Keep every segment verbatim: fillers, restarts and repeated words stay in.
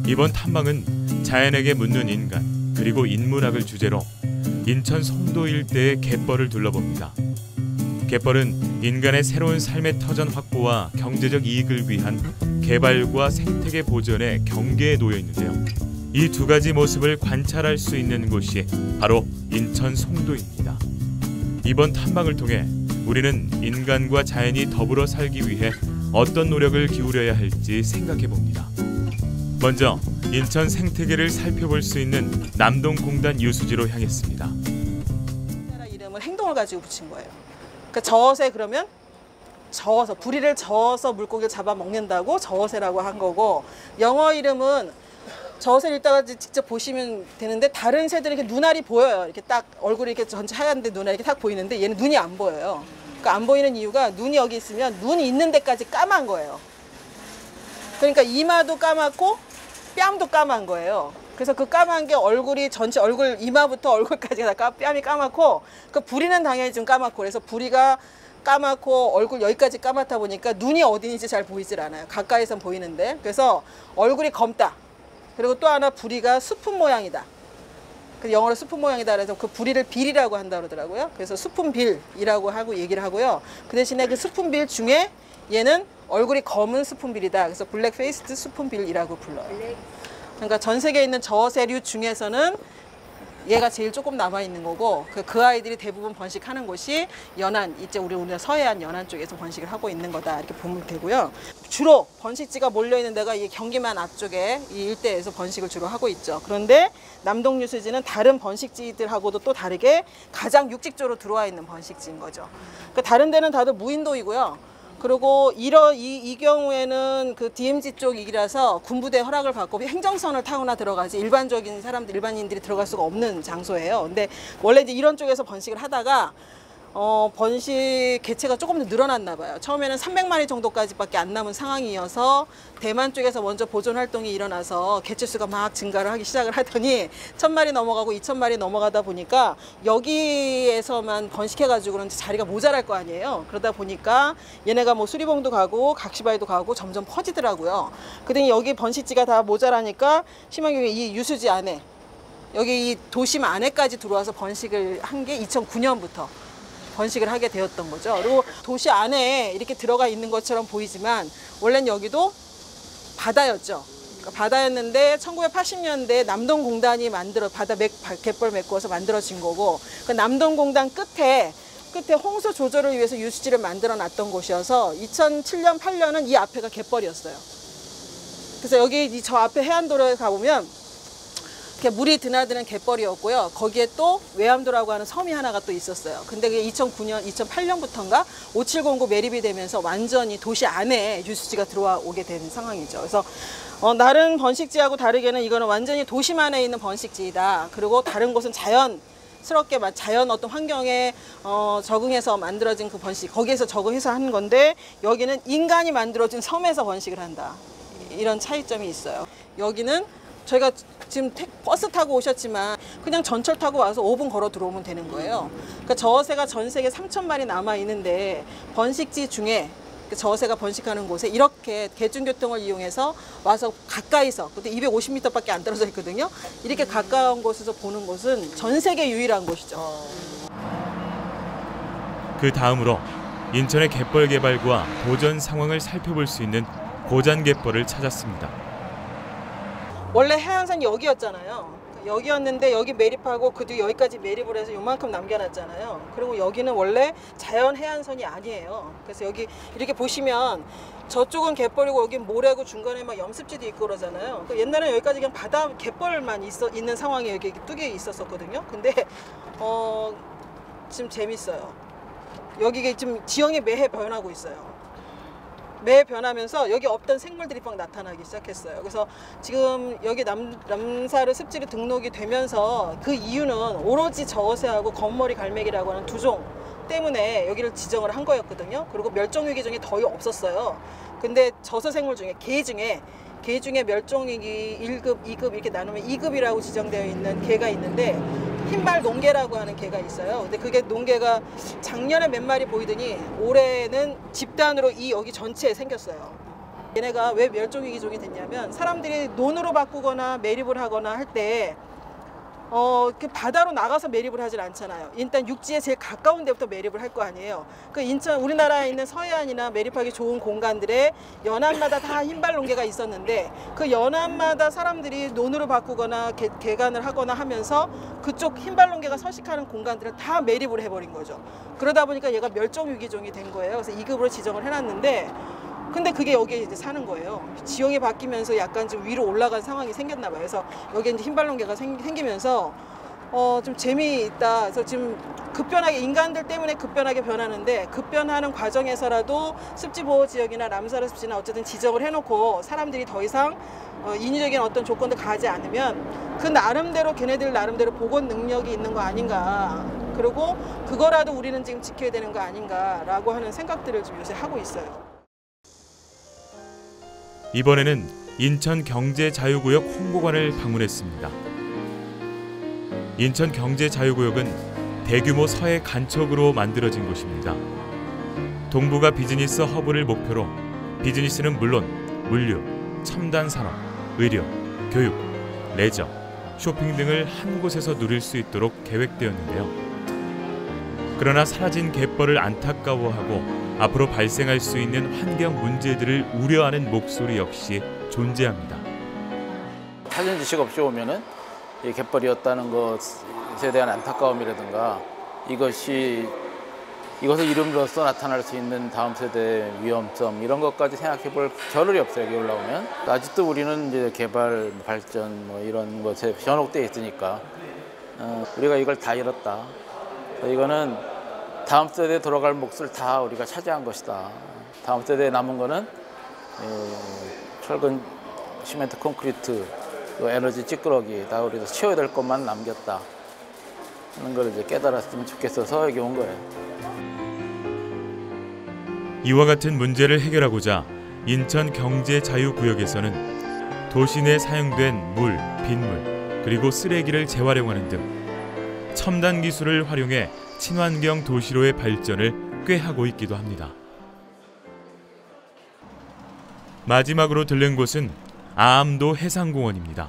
이번 탐방은 자연에게 묻는 인간 그리고 인문학을 주제로 인천 송도 일대의 갯벌을 둘러봅니다. 갯벌은 인간의 새로운 삶의 터전 확보와 경제적 이익을 위한 개발과 생태계 보전의 경계에 놓여 있는데요. 이 두 가지 모습을 관찰할 수 있는 곳이 바로 인천 송도입니다. 이번 탐방을 통해 우리는 인간과 자연이 더불어 살기 위해 어떤 노력을 기울여야 할지 생각해 봅니다. 먼저 인천 생태계를 살펴볼 수 있는 남동공단 유수지로 향했습니다. 이름을 행동을 가지고 붙인 거예요. 그러니까 저어새 그러면 저어서 부리를 저어서 물고기를 잡아 먹는다고 저어새라고 한 거고, 영어 이름은 저어새를 이따가 직접 보시면 되는데 다른 새들은 이렇게 눈알이 보여요. 이렇게 딱 얼굴이 이렇게 전체 하얀데 눈알이 이렇게 딱 보이는데 얘는 눈이 안 보여요. 그러니까 안 보이는 이유가 눈이 여기 있으면 눈이 있는 데까지 까만 거예요. 그러니까 이마도 까맣고 뺨도 까만 거예요. 그래서 그 까만 게 얼굴이 전체 얼굴 이마부터 얼굴까지 다 뺨이 까맣고, 그 부리는 당연히 좀 까맣고, 그래서 부리가 까맣고 얼굴 여기까지 까맣다 보니까 눈이 어디인지 잘 보이질 않아요. 가까이선 보이는데. 그래서 얼굴이 검다. 그리고 또 하나 부리가 수푼 모양이다. 영어로 수푼 모양이다 그래서 그 부리를 빌이라고 한다 그러더라고요. 그래서 수푼빌이라고 하고 얘기를 하고요. 그 대신에 그 수푼빌 중에 얘는 얼굴이 검은 수푼빌이다. 그래서 블랙 페이스드 수푼빌이라고 불러요. 그러니까 전 세계에 있는 저어새류 중에서는 얘가 제일 조금 남아 있는 거고, 그, 그 아이들이 대부분 번식하는 곳이 연안, 이제 우리 우리나라 서해안 연안 쪽에서 번식을 하고 있는 거다 이렇게 보면 되고요. 주로 번식지가 몰려 있는 데가 이 경기만 앞쪽에 이 일대에서 번식을 주로 하고 있죠. 그런데 남동유수지는 다른 번식지들하고도 또 다르게 가장 육지 쪽으로 들어와 있는 번식지인 거죠. 그러니까 다른 데는 다들 무인도이고요. 그리고 이런 이, 이 경우에는 그 디엠지 쪽이라서 군부대 허락을 받고 행정선을 타거나 들어가지 일반적인 사람들, 일반인들이 들어갈 수가 없는 장소예요. 근데 원래 이제 이런 쪽에서 번식을 하다가 어, 번식 개체가 조금 더 늘어났나 봐요. 처음에는 삼백 마리 정도까지밖에 안 남은 상황이어서 대만 쪽에서 먼저 보존 활동이 일어나서 개체 수가 막 증가를 하기 시작을 하더니 천 마리 넘어가고 이천 마리 넘어가다 보니까 여기에서만 번식해가지고는 자리가 모자랄 거 아니에요. 그러다 보니까 얘네가 뭐 수리봉도 가고 각시바위도 가고 점점 퍼지더라고요. 그랬더니 여기 번식지가 다 모자라니까 심한 경우에 이 유수지 안에, 여기 이 도심 안에까지 들어와서 번식을 한 게 이천구 년부터 번식을 하게 되었던 거죠. 그리고 도시 안에 이렇게 들어가 있는 것처럼 보이지만 원래는 여기도 바다였죠. 그러니까 바다였는데 천구백팔십 년대에 남동공단이 만들어 바다 맥, 갯벌 메꾸어서 만들어진 거고, 그 남동공단 끝에 끝에 홍수 조절을 위해서 유수지를 만들어 놨던 곳이어서 이천칠 년, 팔 년은 이 앞에가 갯벌이었어요. 그래서 여기 저 앞에 해안도로에 가보면 이렇게 물이 드나드는 갯벌이었고요. 거기에 또 외암도라고 하는 섬이 하나가 또 있었어요. 근데 그게 이천구 년, 이천팔 년부터인가 오칠공구 매립이 되면서 완전히 도시 안에 유수지가 들어오게 된 상황이죠. 그래서 어, 다른 번식지하고 다르게는 이거는 완전히 도심 안에 있는 번식지이다. 그리고 다른 곳은 자연 스럽게 자연 어떤 환경에 어, 적응해서 만들어진 그 번식, 거기에서 적응해서 하는 건데 여기는 인간이 만들어진 섬에서 번식을 한다. 이런 차이점이 있어요. 여기는 저희가 지금 버스 타고 오셨지만 그냥 전철 타고 와서 오 분 걸어 들어오면 되는 거예요. 그러니까 저어새가 전 세계 삼천 마리 남아 있는데 번식지 중에 저어새가 번식하는 곳에 이렇게 대중교통을 이용해서 와서 가까이서, 근데 이백오십 미터밖에 안 떨어져 있거든요. 이렇게 가까운 곳에서 보는 곳은 전 세계 유일한 곳이죠. 그 다음으로 인천의 갯벌 개발과 보전 상황을 살펴볼 수 있는 고잔갯벌을 찾았습니다. 원래 해안선이 여기였잖아요. 여기였는데 여기 매립하고 그 뒤 여기까지 매립을 해서 요만큼 남겨놨잖아요. 그리고 여기는 원래 자연 해안선이 아니에요. 그래서 여기 이렇게 보시면 저쪽은 갯벌이고 여긴 모래고 중간에 막 염습지도 있고 그러잖아요. 옛날에는 여기까지 그냥 바다 갯벌만 있어, 있는 상황이 여기 뚝에 있었었거든요. 근데 어, 지금 재밌어요. 여기가 지금 지형이 매해 변하고 있어요. 매 변하면서 여기 없던 생물들이 막 나타나기 시작했어요. 그래서 지금 여기 남, 남사르 습지로 등록이 되면서 그 이유는 오로지 저어새하고 검머리 갈매기라고 하는 두 종 때문에 여기를 지정을 한 거였거든요. 그리고 멸종위기 종이 거의 없었어요. 근데 저서생물 중에 개 중에 개 중에 멸종위기 일 급, 이 급 이렇게 나누면 이 급이라고 지정되어 있는 개가 있는데 흰발 농개라고 하는 개가 있어요. 근데 그게 농개가 작년에 몇 마리 보이더니 올해는 집단으로 이 여기 전체에 생겼어요. 얘네가 왜 멸종위기종이 됐냐면 사람들이 논으로 바꾸거나 매립을 하거나 할 때 어, 그 바다로 나가서 매립을 하진 않잖아요. 일단 육지에 제일 가까운 데부터 매립을 할 거 아니에요. 그 인천, 우리나라에 있는 서해안이나 매립하기 좋은 공간들에 연안마다 다 흰발 농개가 있었는데 그 연안마다 사람들이 논으로 바꾸거나 개, 개간을 하거나 하면서 그쪽 흰발 농개가 서식하는 공간들을 다 매립을 해버린 거죠. 그러다 보니까 얘가 멸종위기종이 된 거예요. 그래서 이 급으로 지정을 해놨는데 근데 그게 여기에 이제 사는 거예요. 지형이 바뀌면서 약간 좀 위로 올라간 상황이 생겼나 봐요. 그래서 여기에 이제 흰발롱개가 생, 생기면서 어, 좀 재미있다. 그래서 지금 급변하게 인간들 때문에 급변하게 변하는데 급변하는 과정에서라도 습지보호지역이나 람사르 습지나 어쨌든 지정을 해놓고 사람들이 더 이상 어, 인위적인 어떤 조건들 가하지 않으면 그 나름대로 걔네들 나름대로 복원 능력이 있는 거 아닌가. 그리고 그거라도 우리는 지금 지켜야 되는 거 아닌가라고 하는 생각들을 좀 요새 하고 있어요. 이번에는 인천경제자유구역 홍보관을 방문했습니다. 인천경제자유구역은 대규모 서해 간척으로 만들어진 곳입니다. 동북아 비즈니스 허브를 목표로 비즈니스는 물론 물류, 첨단 산업, 의료, 교육, 레저, 쇼핑 등을 한 곳에서 누릴 수 있도록 계획되었는데요. 그러나 사라진 갯벌을 안타까워하고 앞으로 발생할 수 있는 환경 문제들을 우려하는 목소리 역시 존재합니다. 사전 지식 없이 오면은 이 갯벌이었다는 것에 대한 안타까움이라든가 이것이 이것을 이름으로써 나타날 수 있는 다음 세대의 위험성 이런 것까지 생각해볼 겨를이 없어요. 여기 올라오면 아직도 우리는 이제 개발, 발전 뭐 이런 것에 현혹돼 있으니까 어, 우리가 이걸 다 잃었다. 이거는 다음 세대에 돌아갈 몫을 다 우리가 차지한 것이다. 다음 세대에 남은 거는 철근, 시멘트, 콘크리트, 또 에너지 찌끄러기 다 우리가 치워야 될 것만 남겼다. 하는 걸 이제 깨달았으면 좋겠어서 여기 온 거예요. 이와 같은 문제를 해결하고자 인천경제자유구역에서는 도시 내 사용된 물, 빗물, 그리고 쓰레기를 재활용하는 등 첨단 기술을 활용해 친환경 도시로의 발전을 꾀하고 있기도 합니다. 마지막으로 들른 곳은 아암도 해상공원입니다.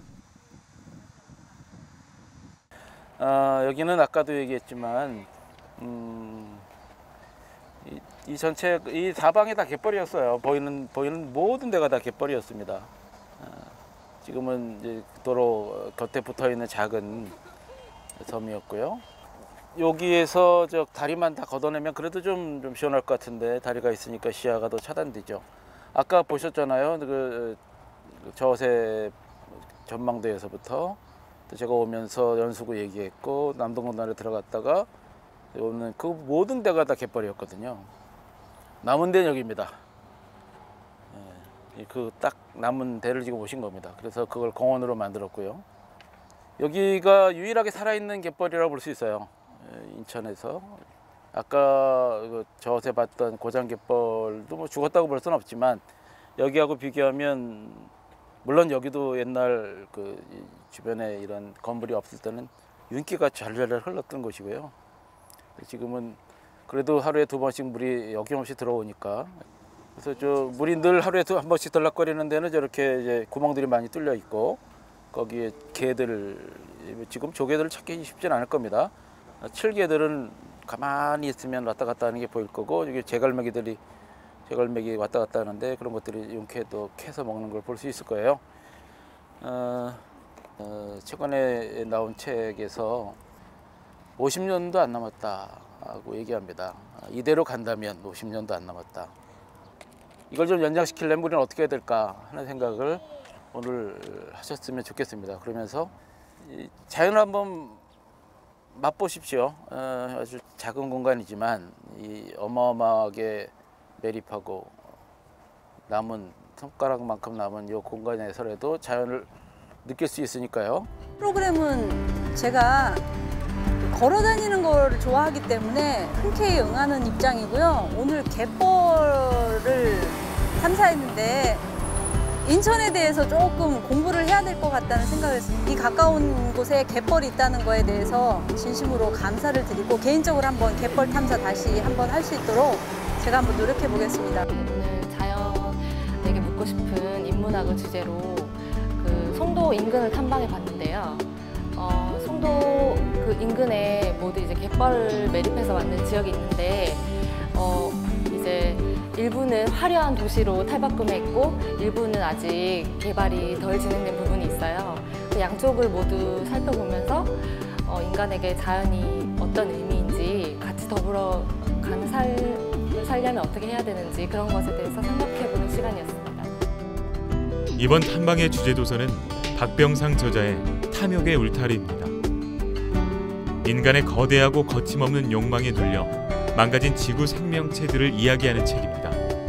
아, 여기는 아까도 얘기했지만 음, 이, 이 전체 이 사방이 다 갯벌이었어요. 보이는 보이는 모든 데가 다 갯벌이었습니다. 아, 지금은 이제 도로 곁에 붙어 있는 작은 섬이었고요. 여기에서 저 다리만 다 걷어내면 그래도 좀, 좀 시원할 것 같은데 다리가 있으니까 시야가 더 차단되죠. 아까 보셨잖아요. 그 저새 전망대에서부터 또 제가 오면서 연수구 얘기했고 남동건널에 들어갔다가 오는 그 모든 데가 다 갯벌이었거든요. 남은 데는 여기입니다. 그 딱 남은 데를 지금 오신 겁니다. 그래서 그걸 공원으로 만들었고요. 여기가 유일하게 살아있는 갯벌이라고 볼 수 있어요. 인천에서. 아까 저새 봤던 고장 갯벌도 뭐 죽었다고 볼 수는 없지만 여기하고 비교하면 물론 여기도 옛날 그 주변에 이런 건물이 없을 때는 윤기가 잘잘 흘렀던 곳이고요. 지금은 그래도 하루에 두 번씩 물이 어김없이 들어오니까 그래서 저 물이 늘 하루에 한 번씩 들락거리는 데는 저렇게 이제 구멍들이 많이 뚫려 있고 거기에 개들 지금 조개들을 찾기 쉽지는 않을 겁니다. 칠개들은 가만히 있으면 왔다 갔다 하는 게 보일 거고 여기 제갈매기들이 제갈매기 왔다 갔다 하는데 그런 것들이 용캐도 캐서 먹는 걸 볼 수 있을 거예요. 어, 어, 최근에 나온 책에서 오십 년도 안 남았다고 얘기합니다. 이대로 간다면 오십 년도 안 남았다. 이걸 좀 연장시키려면 우리는 어떻게 해야 될까 하는 생각을 오늘 하셨으면 좋겠습니다. 그러면서 이 자연을 한번 맛보십시오. 어, 아주 작은 공간이지만 이 어마어마하게 매립하고 남은 손가락만큼 남은 이 공간에서라도 자연을 느낄 수 있으니까요. 프로그램은 제가 걸어 다니는 걸 좋아하기 때문에 흔쾌히 응하는 입장이고요. 오늘 갯벌을 탐사했는데 인천에 대해서 조금 공부를 해야 될 것 같다는 생각을 했습니다. 이 가까운 곳에 갯벌이 있다는 거에 대해서 진심으로 감사를 드리고 개인적으로 한번 갯벌 탐사 다시 한번 할 수 있도록 제가 한번 노력해 보겠습니다. 오늘 자연에게 인문학을 주제로 그 송도 인근을 탐방해 봤는데요. 어, 송도 그 인근에 모두 이제 갯벌을 매립해서 만든 지역이 있는데 어, 이제 일부는 화려한 도시로 탈바꿈했고 일부는 아직 개발이 덜 진행된 부분이 있어요. 그 양쪽을 모두 살펴보면서 어, 인간에게 자연이 어떤 의미인지 같이 더불어 가는 삶을 살려면 어떻게 해야 되는지 그런 것에 대해서 생각해보는 시간이었습니다. 이번 탐방의 주제 도서는 박병상 저자의 탐욕의 울타리입니다. 인간의 거대하고 거침없는 욕망에 눌려 망가진 지구 생명체들을 이야기하는 책입니다.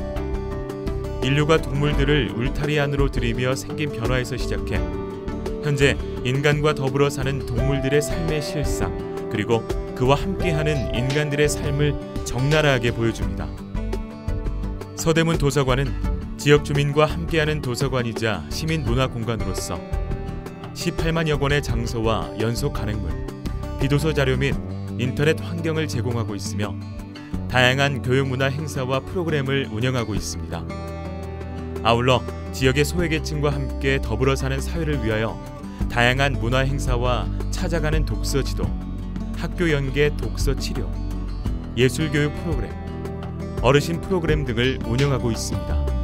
인류가 동물들을 울타리 안으로 들이며 생긴 변화에서 시작해 현재 인간과 더불어 사는 동물들의 삶의 실상, 그리고 그와 함께하는 인간들의 삶을 적나라하게 보여줍니다. 서대문 도서관은 지역 주민과 함께하는 도서관이자 시민 문화 공간으로서 십팔만여 권의 장소와 연속 간행물, 비도서 자료 및 인터넷 환경을 제공하고 있으며 다양한 교육문화 행사와 프로그램을 운영하고 있습니다. 아울러 지역의 소외계층과 함께 더불어 사는 사회를 위하여 다양한 문화 행사와 찾아가는 독서 지도, 학교 연계 독서 치료, 예술 교육 프로그램, 어르신 프로그램 등을 운영하고 있습니다.